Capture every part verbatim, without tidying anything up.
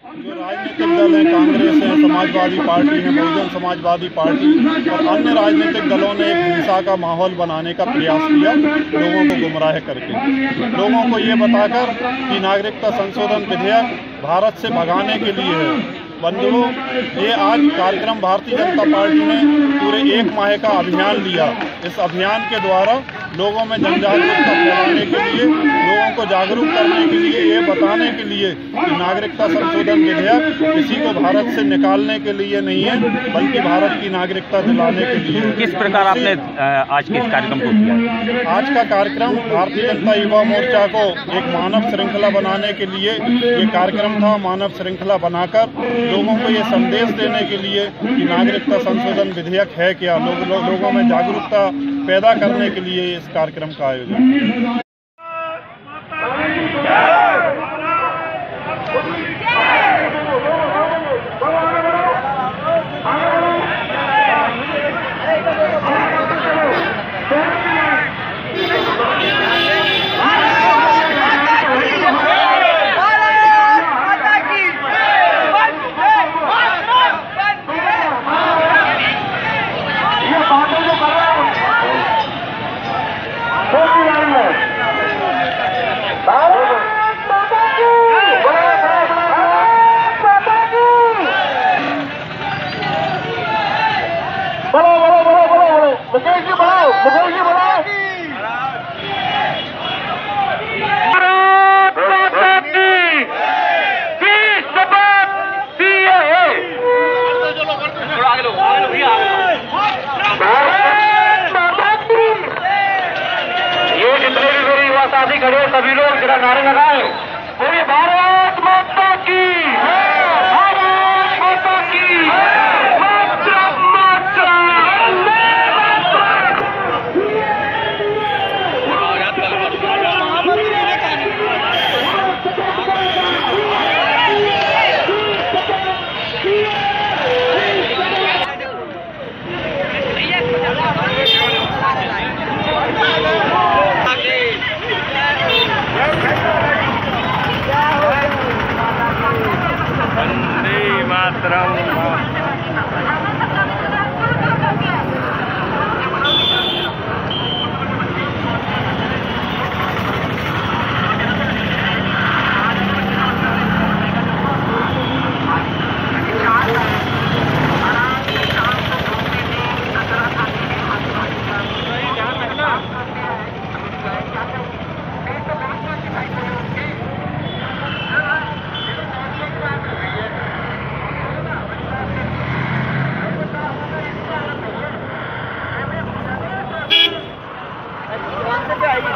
जो राजनीतिक दल हैं, कांग्रेस है, समाजवादी पार्टी है, बहुजन समाजवादी पार्टी और अन्य राजनीतिक दलों ने एक हिंसा का माहौल बनाने का प्रयास किया, लोगों को गुमराह करके, लोगों को ये बताकर कि नागरिकता संशोधन विधेयक भारत से भगाने के लिए है। बंधुओं, ये आज कार्यक्रम भारतीय जनता पार्टी ने पूरे एक माह का अभियान लिया। इस अभियान के द्वारा लोगों में जनजागरूकता फैलाने के लिए, लोगों को जागरूक करने के लिए, ये बताने के लिए कि नागरिकता संशोधन विधेयक किसी को भारत से निकालने के लिए नहीं है, बल्कि भारत की नागरिकता दिलाने के लिए। किस प्रकार आपने आज के इस कार्यक्रम को किया? आज का कार्यक्रम भारतीय जनता युवा मोर्चा को एक मानव श्रृंखला बनाने के लिए ये कार्यक्रम था। मानव श्रृंखला बनाकर लोगों को ये संदेश देने के लिए कि नागरिकता संशोधन विधेयक है क्या, लोग, लो, लोगों में जागरूकता पैदा करने के लिए इस कार्यक्रम का आयोजन। बोलो बोलो बोलो बोलो बोलो मुकेश जी बोलो मुकेश जी बोलो। भारत माता की की शपथ दी है। भारत माता की। ये जितने भी मेरे युवा साथी खड़े सभी लोग जरा नारे लगाए, बोलिए भारत माता की, भारत माता की। वंदे मातरम।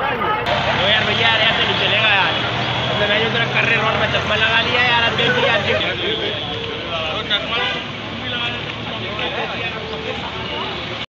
यार भैया यार ऐसे नहीं चलेगा यार। मैं जो तेरा कर रहे रोड में चप्पल लगा लिया यार। अब देखिए यार